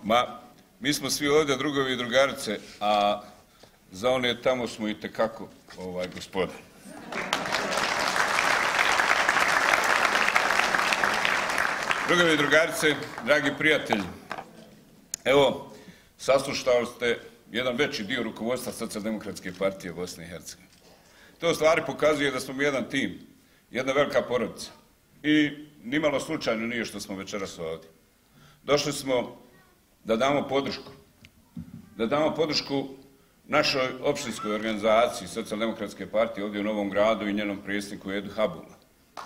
Mi smo svi ovdje drugovi i drugarice, a za one tamo smo itekako gospoda. Drugovi i drugarice, dragi prijatelji, evo, saslušali ste jedan veći dio rukovodstva Socijaldemokratske partije Bosne i Hercegovine. To u stvari pokazuje da smo mi jedan tim, jedna velika porodica. I nimalo slučajno nije što smo večeras ovdje. Došli smo da damo podršku našoj opštinskoj organizaciji Socijaldemokratske partije ovdje u Novom Gradu i njenom predsjedniku Edu Habula.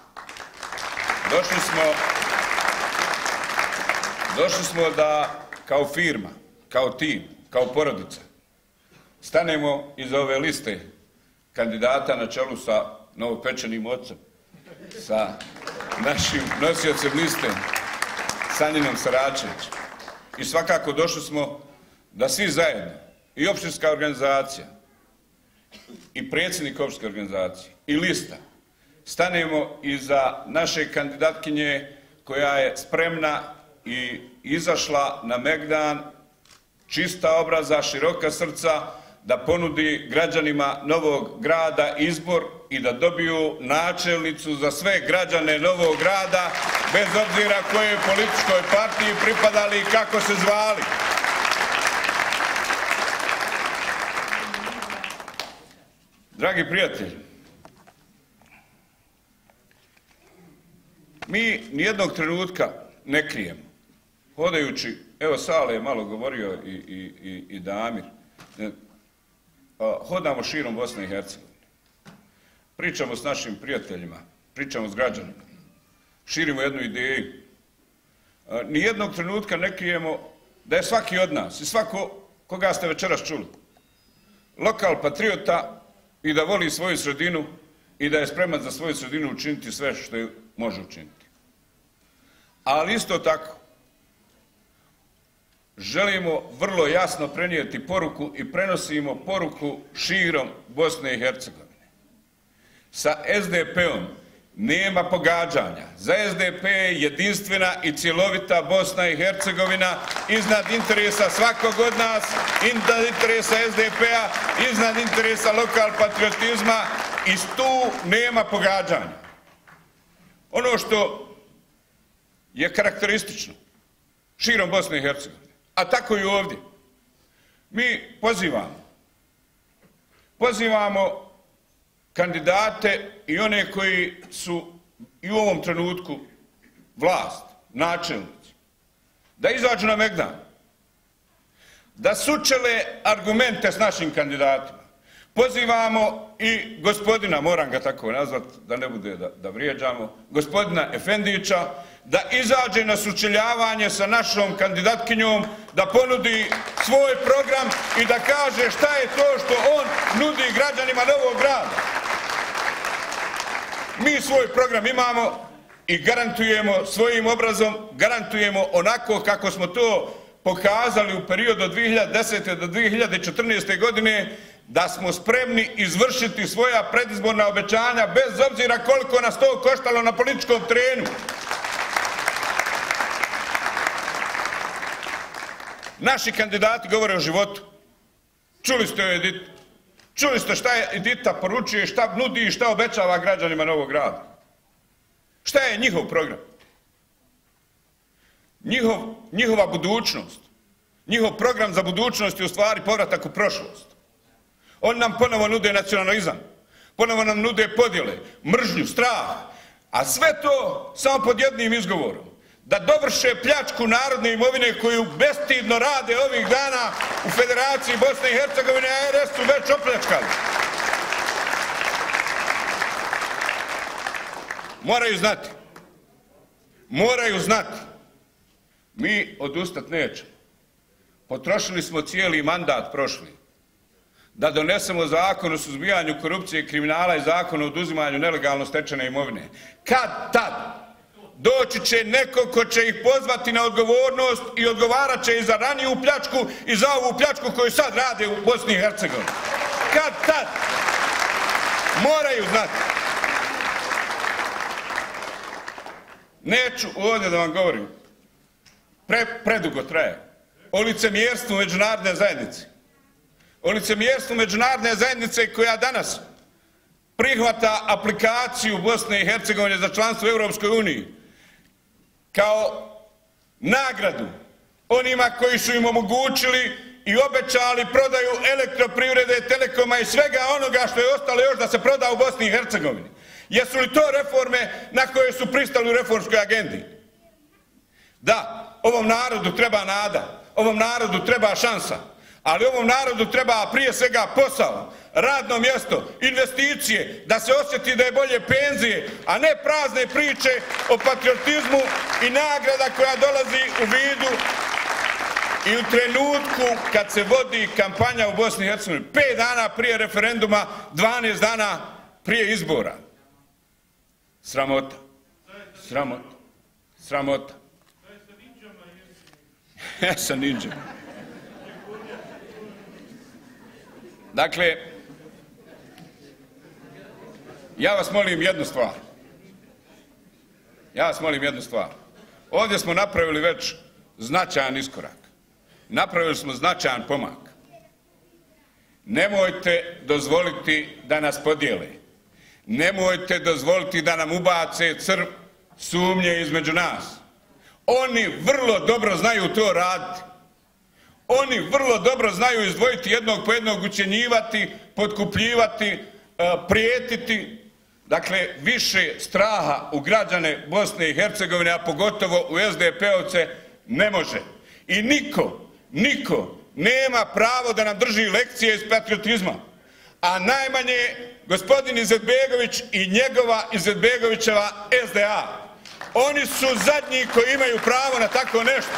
Došli smo da kao firma, kao tim, kao porodica stanemo iza ove liste kandidata na čelu sa novopečenim ocem, sa našim nosiocem liste Sanjinom Saračevićem. I svakako došli smo da svi zajedno, i opštinska organizacija, i predsjednik opštinske organizacije, i lista, stanemo iza naše kandidatkinje koja je spremna i izašla na Megdan, čista obraza, široka srca, da ponudi građanima Novog Grada izbor i da dobiju načelnicu za sve građane Novog Grada, bez obzira kojoj političkoj partiji pripadali i kako se zvali. Dragi prijatelji, mi nijednog trenutka ne krijemo. Hodajući, evo Sale je malo govorio i Damir, hodamo širom Bosne i Hercegovine. Pričamo s našim prijateljima, pričamo s građanima, širimo jednu ideju. Nijednog trenutka ne krijemo da je svaki od nas i svako koga ste večeras čuli lokal patriota i da voli svoju sredinu i da je spreman za svoju sredinu učiniti sve što je može učiniti. Ali isto tako želimo vrlo jasno prenijeti poruku i prenosimo poruku širom Bosne i Hercegovine. Sa SDP-om nema pogađanja. Za SDP je jedinstvena i cjelovita Bosna i Hercegovina iznad interesa svakog od nas, iznad interesa SDP-a, iznad interesa lokal patriotizma i tu nema pogađanja. Ono što je karakteristično širom Bosne i Hercegovine, a tako i ovdje, mi pozivamo kandidate i one koji su i u ovom trenutku vlast, načelnici, da izađu na Megdan, da sučele argumente s našim kandidatima. Pozivamo i gospodina, moram ga tako nazvat, da ne bude da vrijeđamo, gospodina Efendića, da izađe na sučeljavanje sa našom kandidatkinjom, da ponudi svoj program i da kaže šta je to što on nudi građanima Novog Grada. Mi svoj program imamo i garantujemo svojim obrazom, garantujemo onako kako smo to pokazali u periodu od 2010. do 2014. godine, da smo spremni izvršiti svoja predizborna obećanja bez obzira koliko nas to koštalo na političkom terenu. Naši kandidati govore o životu. Čuli ste o Editu. Čuli ste šta je Edita poručuje, šta nudi i šta obećava građanima Novog Grada. Šta je njihov program? Njihova budućnost. Njihov program za budućnost je u stvari povratak u prošlost. Oni nam ponovo nude nacionalizam. Ponovo nam nude podjele, mržnju, strah. A sve to samo pod jednim izgovorom. Da dovrše pljačku narodne imovine koju bestidno rade ovih dana u Federaciji Bosne i Hercegovine, a RS su već opljačkali. Moraju znati, mi odustat nećemo. Potrošili smo cijeli mandat prošli da donesemo zakon o suzbijanju korupcije i kriminala i zakon o oduzimanju nelegalno stečene imovine. Kad tad doći će neko ko će ih pozvati na odgovornost i odgovarat će i za raniju pljačku i za ovu pljačku koju sad rade u Bosni i Hercegovini. Kad tad moraju znati. Neću ovdje da vam govorim. Predugo traje. o licemjerstvu međunarodne zajednice. O licemjerstvu međunarodne zajednice koja danas prihvata aplikaciju Bosne i Hercegovine za članstvo u Europskoj uniji kao nagradu onima koji su im omogućili i obećali prodaju elektroprivrede, telekoma i svega onoga što je ostalo još da se proda u Bosni i Hercegovini. Jesu li to reforme na koje su pristali u reformskoj agendi? Da, ovom narodu treba nada, ovom narodu treba šansa, ali ovom narodu treba prije svega posao, radno mjesto, investicije, da se osjeti da je bolje penzije, a ne prazne priče o patriotizmu i nagrada koja dolazi u vidu i u trenutku kad se vodi kampanja u Bosni i Hercegovini, 5 dana prije referenduma, 12 dana prije izbora. Sramota. Sramota. Sramota. Ja sam ninja. Dakle, ja vas molim jednu stvar. Ovdje smo napravili već značajan iskorak. Napravili smo značajan pomak. Nemojte dozvoliti da nas podijele. Nemojte dozvoliti da nam ubace crv sumnje između nas. Oni vrlo dobro znaju to raditi. Oni vrlo dobro znaju izdvojiti jednog po jednog, ucjenjivati, potkupljivati, prijetiti. Dakle, više straha u građane Bosne i Hercegovine, a pogotovo u SDP-ovce, ne može. I niko nema pravo da nam drži lekcije iz patriotizma. A najmanje gospodin Izetbegović i njegova Izetbegovićeva SDA. Oni su zadnji koji imaju pravo na tako nešto.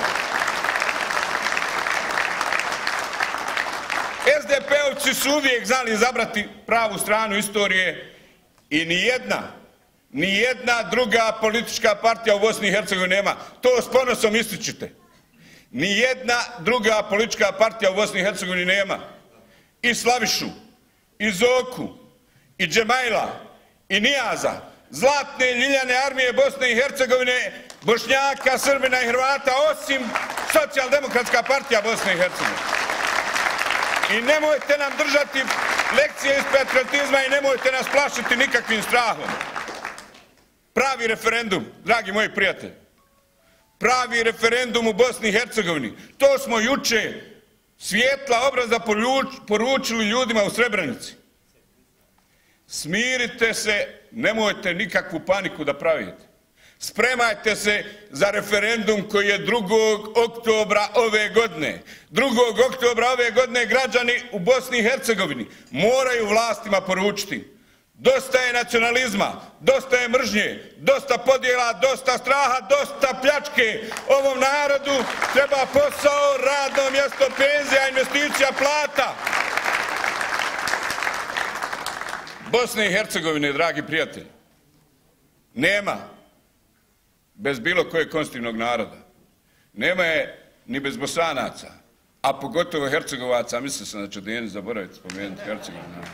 SDP-ovci su uvijek znali izabrati pravu stranu istorije i nijedna druga politička partija u Bosni i Hercegovini nema. To s ponosom ističite. Nijedna druga politička partija u Bosni i Hercegovini nema. I Slavišu, i Zoku, i Džemajla, i Nijaza, zlatne ljiljane armije Bosne i Hercegovine, Bošnjaka, Srbina i Hrvata, osim Socijaldemokratska partija Bosne i Hercegovine. I nemojte nam držati lekcije iz patriotizma i nemojte nas plašiti nikakvim strahom. Pravi referendum, dragi moji prijatelji, pravi referendum u Bosni i Hercegovini, to smo juče svijetla obraza poručili ljudima u Srebrenici. Smirite se, nemojte nikakvu paniku da pravite. Spremajte se za referendum koji je 2. oktobra ove godine. 2. oktobra ove godine građani u Bosni i Hercegovini moraju vlastima poručiti: dosta je nacionalizma, dosta je mržnje, dosta podjela, dosta straha, dosta pljačke. Ovom narodu treba posao, radno mjesto, penzija, investicija, plata. Bosne i Hercegovine, dragi prijatelji, nema bez bilo kojeg konstitutivnog naroda. Nema je ni bez Bosanaca, a pogotovo Hercegovaca. Mislio sam da će Deni zaboraviti spomenuti Hercegovina.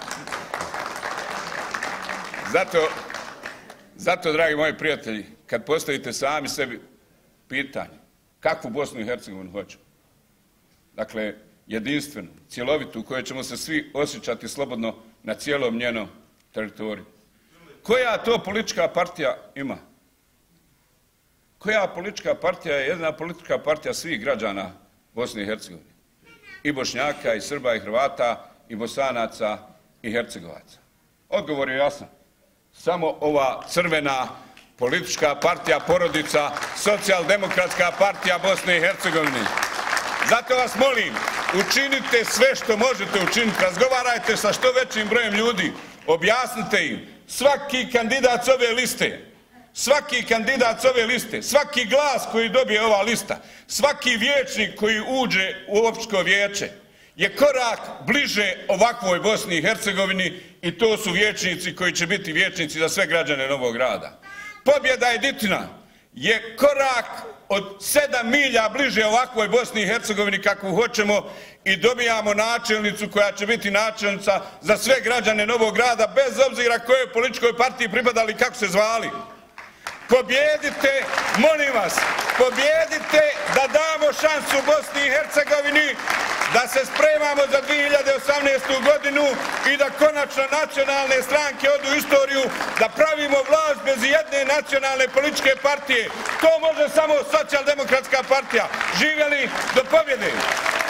Zato, dragi moji prijatelji, kad postavite sami sebi pitanje kakvu Bosnu i Hercegovinu hoćemo, dakle, jedinstvenu, cjelovitu, u kojoj ćemo se svi osjećati slobodno na cijelom njenom teritoriju. Koja to politička partija ima? Koja politička partija je jedna politička partija svih građana Bosne i Hercegovine? I Bošnjaka, i Srba, i Hrvata, i Bosanaca, i Hercegovaca. Odgovor je jasan. Samo ova crvena politička partija porodica, Socijaldemokratska partija Bosne i Hercegovine. Zato vas molim, učinite sve što možete učiniti, razgovarajte sa što većim brojem ljudi, objasnite im, svaki kandidat s ove liste, svaki glas koji dobije ova lista, svaki vijećnik koji uđe u općinsko vijeće je korak bliže ovakvoj Bosni i Hercegovini i to su vijećnici koji će biti vijećnici za sve građane Novog Grada. Pobjeda Editina je korak od 7 milja bliže ovakvoj Bosni i Hercegovini kakvu hoćemo i dobijamo načelnicu koja će biti načelnica za sve građane Novog Grada bez obzira kojoj političkoj partiji pripadali, kako se zvali. Pobjedite, molim vas, pobjedite da damo šansu Bosni i Hercegovini, da se spremamo za 2018. godinu i da konačno nacionalne stranke odu u istoriju, da pravimo vlast bez jedne nacionalne političke partije. To može samo Socijaldemokratska partija. Živjeli do pobjede!